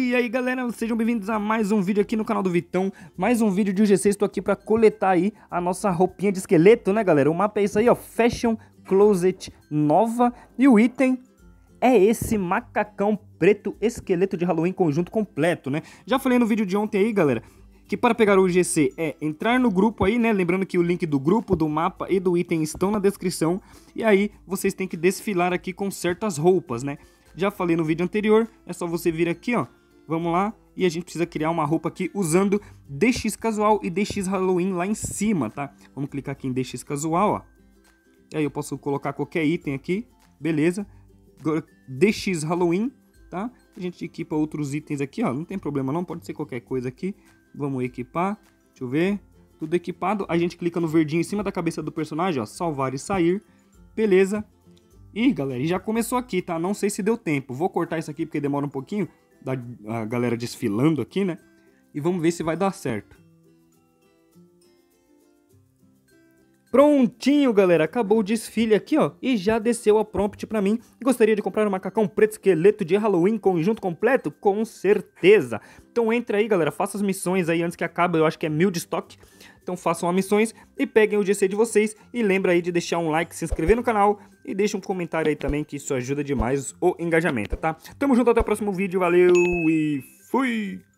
E aí galera, sejam bem-vindos a mais um vídeo aqui no canal do Vitão. Mais um vídeo de UGC, estou aqui para coletar aí a nossa roupinha de esqueleto, né galera? O mapa é isso aí, ó, Fashion Closet nova. E o item é esse macacão preto esqueleto de Halloween conjunto completo, né? Já falei no vídeo de ontem aí galera, que para pegar o UGC é entrar no grupo aí, né? Lembrando que o link do grupo, do mapa e do item estão na descrição. E aí vocês têm que desfilar aqui com certas roupas, né? Já falei no vídeo anterior, é só você vir aqui, ó. Vamos lá, e a gente precisa criar uma roupa aqui usando DX Casual e DX Halloween lá em cima, tá? Vamos clicar aqui em DX Casual, ó. E aí eu posso colocar qualquer item aqui, beleza? DX Halloween, tá? A gente equipa outros itens aqui, ó. Não tem problema não, pode ser qualquer coisa aqui. Vamos equipar, deixa eu ver. Tudo equipado, a gente clica no verdinho em cima da cabeça do personagem, ó. Salvar e sair, beleza? E galera, já começou aqui, tá? Não sei se deu tempo. Vou cortar isso aqui porque demora um pouquinho. A galera desfilando aqui, né? E vamos ver se vai dar certo. Prontinho, galera. Acabou o desfile aqui, ó. E já desceu a prompt pra mim. Gostaria de comprar um macacão preto esqueleto de Halloween conjunto completo? Com certeza. Então entra aí, galera. Faça as missões aí antes que acabe. Eu acho que é 1000 de estoque. Então façam as missões e peguem o GC de vocês. E lembra aí de deixar um like, se inscrever no canal. E deixa um comentário aí também, que isso ajuda demais o engajamento, tá? Tamo junto, até o próximo vídeo. Valeu e fui!